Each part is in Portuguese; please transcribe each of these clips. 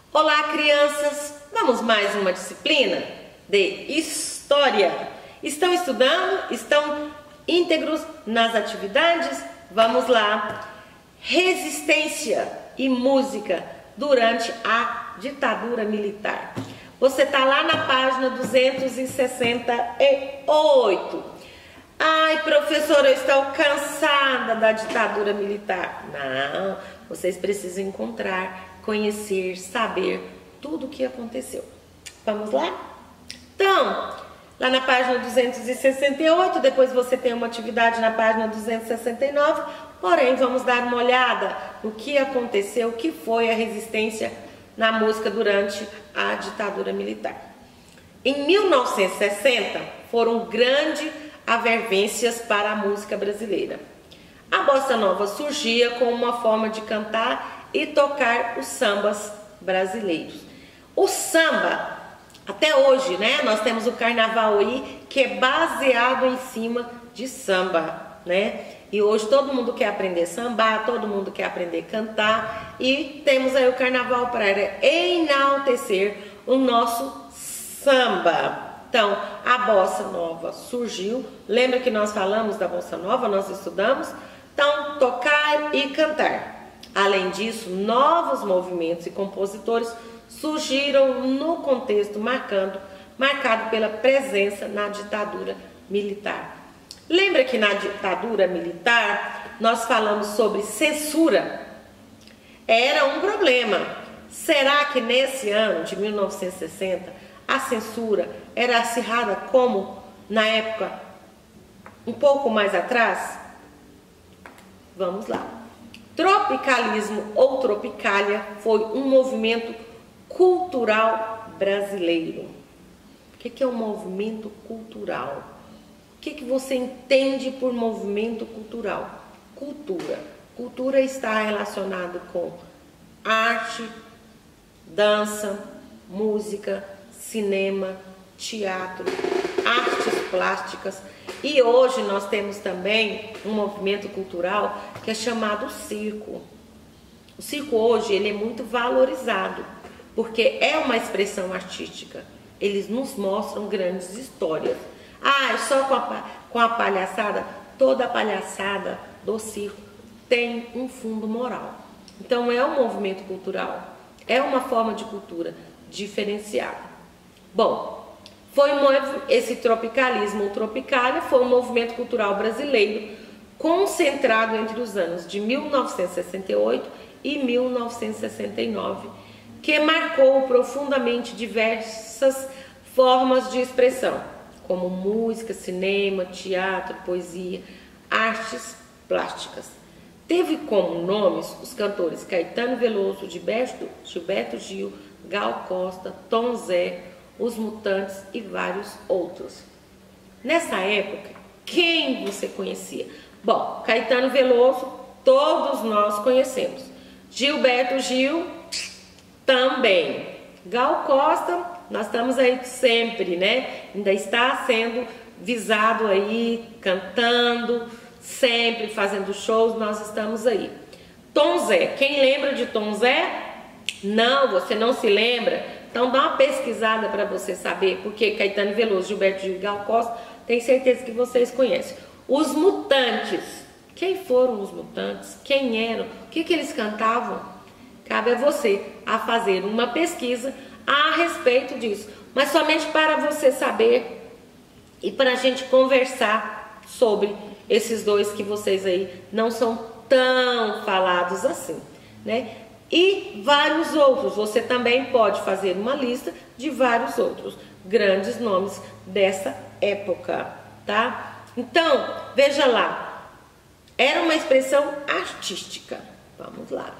Olá, crianças! Vamos mais uma disciplina de História. Estão estudando? Estão íntegros nas atividades? Vamos lá! Resistência e música durante a ditadura militar. Você está lá na página 268. Ai, professora, eu estou cansada da ditadura militar. Não, vocês precisam encontrar, conhecer, saber tudo o que aconteceu. Vamos lá? Então, lá na página 268, depois você tem uma atividade na página 269, porém vamos dar uma olhada no que aconteceu, o que foi a resistência na música durante a ditadura militar. Em 1960, foram grandes avervências para a música brasileira. A bossa nova surgia como uma forma de cantar e tocar os sambas brasileiros. O samba, até hoje, né? Nós temos o carnaval aí que é baseado em cima de samba, né? E hoje todo mundo quer aprender a sambar, todo mundo quer aprender a cantar e temos aí o carnaval para enaltecer o nosso samba. Então, a bossa nova surgiu. Lembra que nós falamos da bossa nova, nós estudamos? Então, tocar e cantar. Além disso, novos movimentos e compositores surgiram no contexto marcado pela presença na ditadura militar. Lembra que na ditadura militar nós falamos sobre censura? Era um problema. Será que nesse ano de 1960 a censura era acirrada como na época um pouco mais atrás? Vamos lá. Tropicalismo ou tropicália foi um movimento cultural brasileiro. O que é um movimento cultural? O que você entende por movimento cultural? Cultura. Cultura está relacionado com arte, dança, música, cinema, teatro, artes plásticas. E hoje nós temos também um movimento cultural que é chamado circo. O circo hoje ele é muito valorizado, porque é uma expressão artística. Eles nos mostram grandes histórias. Ah, só com a palhaçada? Toda a palhaçada do circo tem um fundo moral. Então é um movimento cultural, é uma forma de cultura diferenciada. Bom, esse tropicalismo ou tropicália foi um movimento cultural brasileiro concentrado entre os anos de 1968 e 1969, que marcou profundamente diversas formas de expressão, como música, cinema, teatro, poesia, artes plásticas. Teve como nomes os cantores Caetano Veloso, Gilberto Gil, Gal Costa, Tom Zé, Os Mutantes e vários outros. Nessa época, quem você conhecia? Bom, Caetano Veloso, todos nós conhecemos. Gilberto Gil, também. Gal Costa, nós estamos aí sempre, né? Ainda está sendo visado aí, cantando, sempre fazendo shows, nós estamos aí. Tom Zé, quem lembra de Tom Zé? Não, você não se lembra? Então dá uma pesquisada para você saber, porque Caetano Veloso, Gilberto Gil e Gal Costa, tenho certeza que vocês conhecem. Os Mutantes, quem foram os Mutantes? Quem eram? O que eles cantavam? Cabe a você a fazer uma pesquisa a respeito disso, mas somente para você saber e para a gente conversar sobre esses dois que vocês aí não são tão falados assim, né? E vários outros, você também pode fazer uma lista de vários outros grandes nomes dessa época, tá? Então, veja lá, era uma expressão artística. Vamos lá.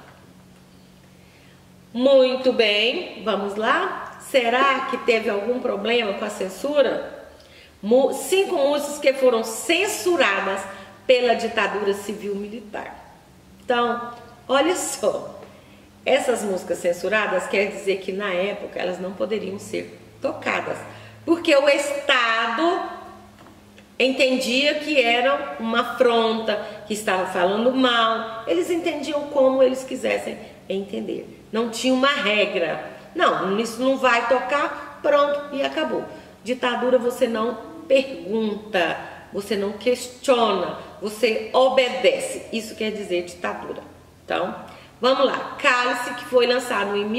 Muito bem, vamos lá. Será que teve algum problema com a censura? 5 músicas que foram censuradas pela ditadura civil-militar. Então, olha só. Essas músicas censuradas quer dizer que na época elas não poderiam ser tocadas, porque o Estado entendia que era uma afronta, que estava falando mal. Eles entendiam como eles quisessem entender. Não tinha uma regra. Não, isso não vai tocar, pronto, e acabou. Ditadura você não pergunta, você não questiona, você obedece. Isso quer dizer ditadura. Então, vamos lá. Cálice, que foi lançado em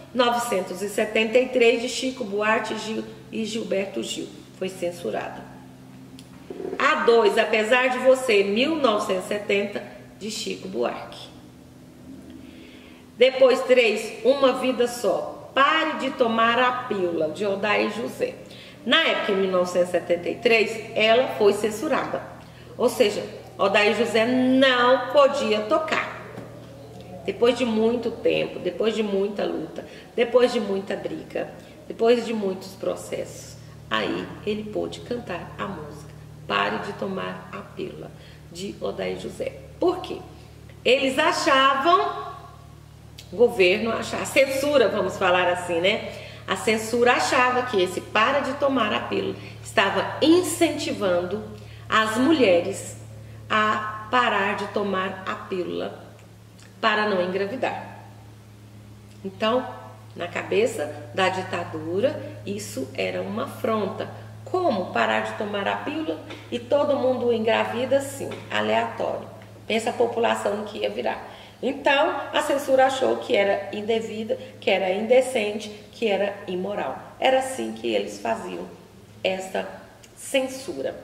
1973 de Chico Buarque e Gilberto Gil. Foi censurado. A2, Apesar de Você, 1970, de Chico Buarque. Depois 3, Uma Vida Só. Pare de Tomar a Pílula, de Odair José. Na época, em 1973, ela foi censurada. Ou seja, Odair José não podia tocar. Depois de muito tempo, depois de muita luta, depois de muita briga, depois de muitos processos, aí ele pôde cantar a música Pare de Tomar a Pílula, de Odair José. Por quê? Eles achavam, o governo achava, a censura, vamos falar assim, né? A censura achava que esse Para de Tomar a Pílula estava incentivando as mulheres a parar de tomar a pílula para não engravidar. Então, na cabeça da ditadura, isso era uma afronta. Como parar de tomar a pílula e todo mundo engravida assim, aleatório? Pensa a população no que ia virar. Então, a censura achou que era indevida, que era indecente, que era imoral. Era assim que eles faziam essa censura.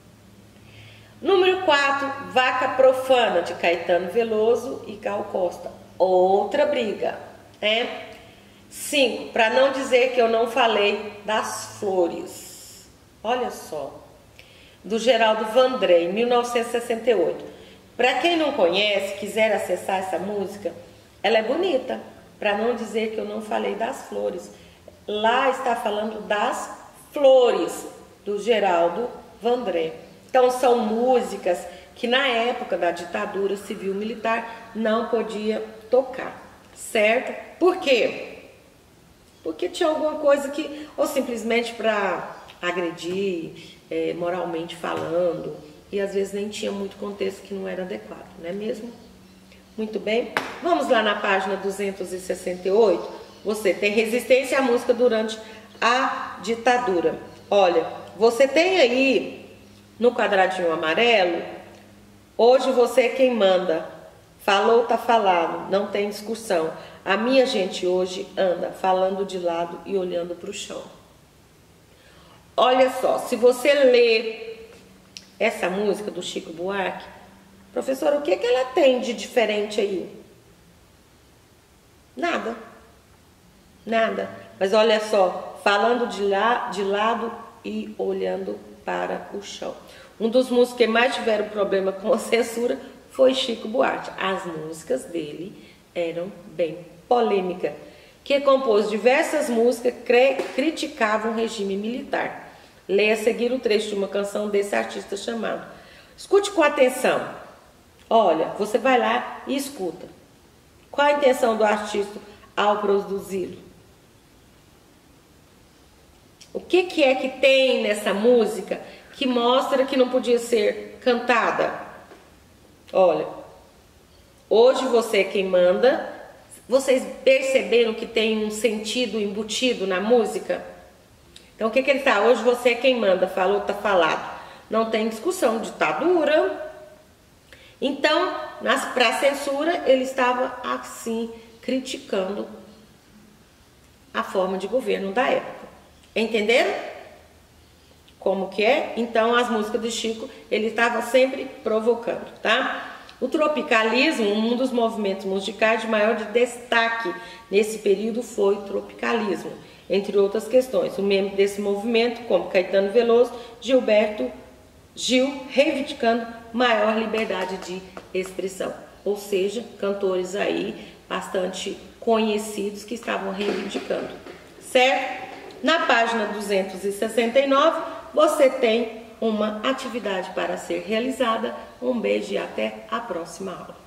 Número 4, Vaca Profana, de Caetano Veloso e Gal Costa. Outra briga, né? 5, Para Não Dizer Que Eu Não Falei das Flores. Olha só, do Geraldo Vandré, em 1968. Para quem não conhece, quiser acessar essa música, ela é bonita. Para não dizer que eu não falei das flores. Lá está falando das flores, do Geraldo Vandré. Então são músicas que na época da ditadura civil-militar não podia tocar, certo? Por quê? Porque tinha alguma coisa que, ou simplesmente para agredir, moralmente falando, e às vezes nem tinha muito contexto, que não era adequado, não é mesmo? Muito bem, vamos lá na página 268, você tem resistência à música durante a ditadura. Olha, você tem aí no quadradinho amarelo, hoje você é quem manda, falou, tá falado, não tem discussão. A minha gente hoje anda falando de lado e olhando para o chão. Olha só, se você ler essa música do Chico Buarque, professora, o que que ela tem de diferente aí? Nada. Nada. Mas olha só, falando de lado e olhando para o chão. Um dos músicos que mais tiveram problema com a censura foi Chico Buarque. As músicas dele eram bem polêmicas, que compôs diversas músicas que criticavam o regime militar. Leia a seguir o trecho de uma canção desse artista chamado. Escute com atenção. Olha, você vai lá e escuta. Qual a intenção do artista ao produzi-lo? O que é que tem nessa música que mostra que não podia ser cantada? Olha, hoje você é quem manda. Vocês perceberam que tem um sentido embutido na música? Então, o que ele está? Hoje você é quem manda, falou, tá falado. Não tem discussão, ditadura. Então, para a censura, ele estava assim, criticando a forma de governo da época. Entenderam? Como que é? Então, as músicas de Chico, ele estava sempre provocando, tá? O tropicalismo, um dos movimentos musicais de maior destaque nesse período foi o tropicalismo. Entre outras questões, o membro desse movimento, como Caetano Veloso, Gilberto Gil, reivindicando maior liberdade de expressão. Ou seja, cantores aí bastante conhecidos que estavam reivindicando, certo? Na página 269, você tem uma atividade para ser realizada. Um beijo e até a próxima aula.